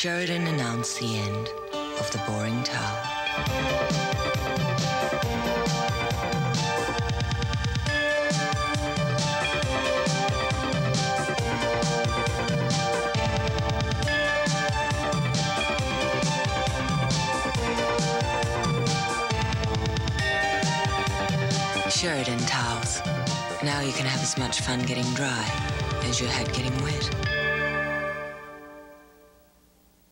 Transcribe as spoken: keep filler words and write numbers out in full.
Sheridan announced the end of the boring tale. Sheridan towels. Now you can have as much fun getting dry as you had getting wet.